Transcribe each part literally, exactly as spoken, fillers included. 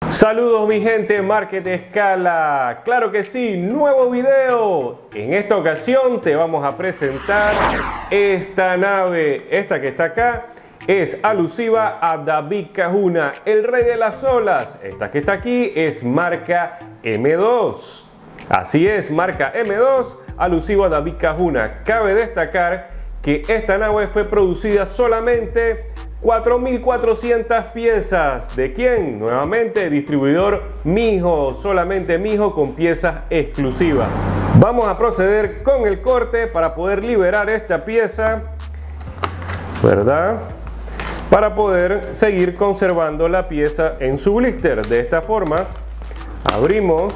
Saludos mi gente, Market Escala. Claro que sí, nuevo video. En esta ocasión te vamos a presentar esta nave. Esta que está acá es alusiva a David Cajuna, el rey de las olas. Esta que está aquí es marca M dos. Así es, marca M dos, alusiva a David Cajuna. Cabe destacar que esta nave fue producida solamente cuatro mil cuatrocientas piezas. ¿De quién? Nuevamente, distribuidor Mijo, solamente Mijo con piezas exclusivas. Vamos a proceder con el corte para poder liberar esta pieza, ¿verdad? Para poder seguir conservando la pieza en su blister. De esta forma, abrimos,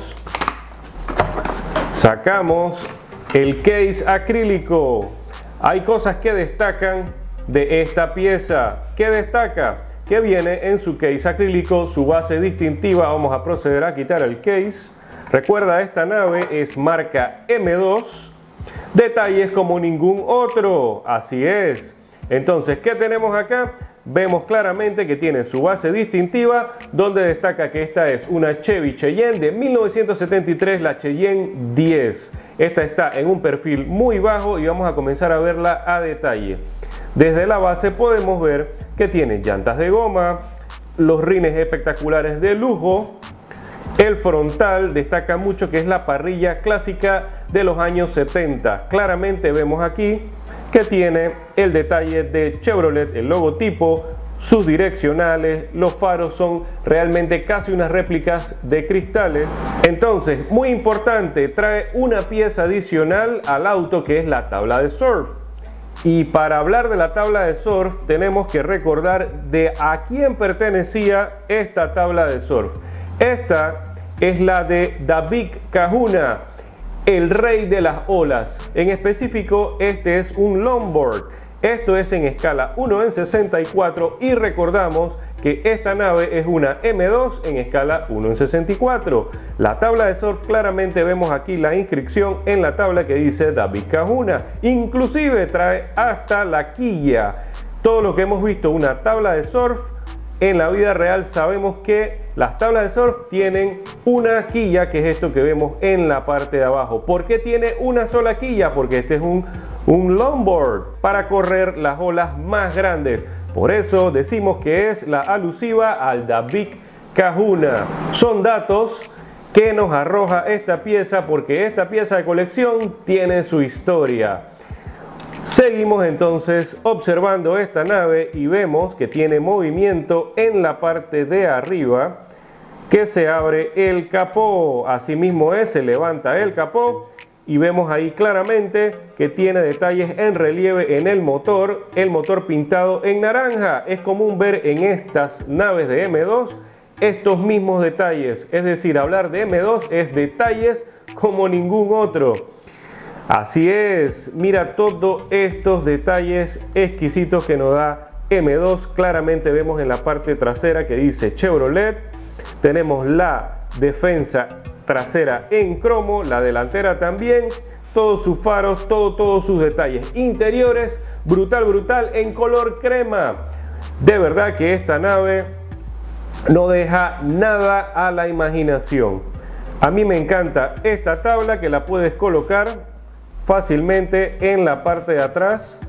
sacamos el case acrílico. Hay cosas que destacan de esta pieza. ¿Qué destaca? Que viene en su case acrílico, su base distintiva. Vamos a proceder a quitar el case. Recuerda, esta nave es marca M dos. Detalles como ningún otro. Así es. Entonces, ¿qué tenemos acá? Vemos claramente que tiene su base distintiva, donde destaca que esta es una Chevy Cheyenne de mil novecientos setenta y tres, la Cheyenne diez. Esta está en un perfil muy bajo y vamos a comenzar a verla a detalle. Desde la base podemos ver que tiene llantas de goma, los rines espectaculares de lujo. El frontal destaca mucho que es la parrilla clásica de los años setenta. Claramente vemos aquí que tiene el detalle de Chevrolet, el logotipo, sus direccionales, los faros son realmente casi unas réplicas de cristales. Entonces, muy importante, trae una pieza adicional al auto que es la tabla de surf. Y para hablar de la tabla de surf tenemos que recordar de a quién pertenecía esta tabla de surf. Esta es la de David Cajuna, el rey de las olas. En específico, este es un longboard. Esto es en escala uno en sesenta y cuatro y recordamos que esta nave es una M dos en escala uno en sesenta y cuatro. La tabla de surf, claramente vemos aquí la inscripción en la tabla que dice David Cajuna. Inclusive trae hasta la quilla. Todo lo que hemos visto una tabla de surf, en la vida real sabemos que las tablas de surf tienen una quilla, que es esto que vemos en la parte de abajo. ¿Por qué tiene una sola quilla? Porque este es un, un longboard para correr las olas más grandes. Por eso decimos que es la alusiva al David Cajuna. Son datos que nos arroja esta pieza, porque esta pieza de colección tiene su historia. Seguimos entonces observando esta nave y vemos que tiene movimiento en la parte de arriba, que se abre el capó. Asimismo es, se levanta el capó y vemos ahí claramente que tiene detalles en relieve en el motor, el motor pintado en naranja. Es común ver en estas naves de M dos estos mismos detalles, es decir, hablar de M dos es detalles como ningún otro. Así es, mira todos estos detalles exquisitos que nos da M dos. Claramente vemos en la parte trasera que dice Chevrolet. Tenemos la defensa trasera en cromo, la delantera también, todos sus faros, todo, todos sus detalles interiores, brutal, brutal, en color crema. De verdad que esta nave no deja nada a la imaginación. A mí me encanta esta tabla, que la puedes colocar fácilmente en la parte de atrás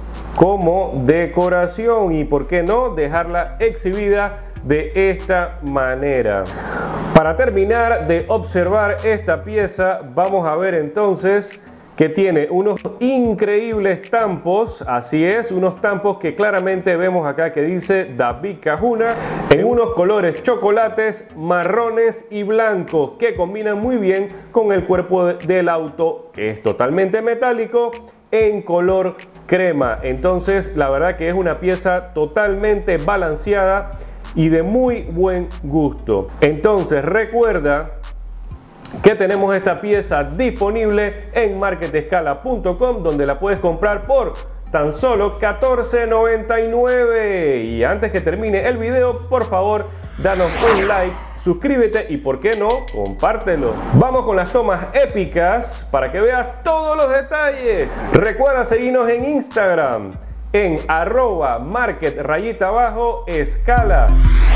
como decoración, y por qué no dejarla exhibida de esta manera. Para terminar de observar esta pieza, vamos a ver entonces que tiene unos increíbles tampos. Así es, unos tampos que claramente vemos acá que dice David Cajuna, en unos colores chocolates, marrones y blancos, que combinan muy bien con el cuerpo del auto, que es totalmente metálico, en color crema. Entonces la verdad que es una pieza totalmente balanceada y de muy buen gusto. Entonces recuerda que tenemos esta pieza disponible en market escala punto com, donde la puedes comprar por tan solo catorce noventa y nueve. Y antes que termine el video, por favor, danos un like, suscríbete y por qué no, compártelo. Vamos con las tomas épicas para que veas todos los detalles. Recuerda seguirnos en Instagram en arroba market rayita abajo escala.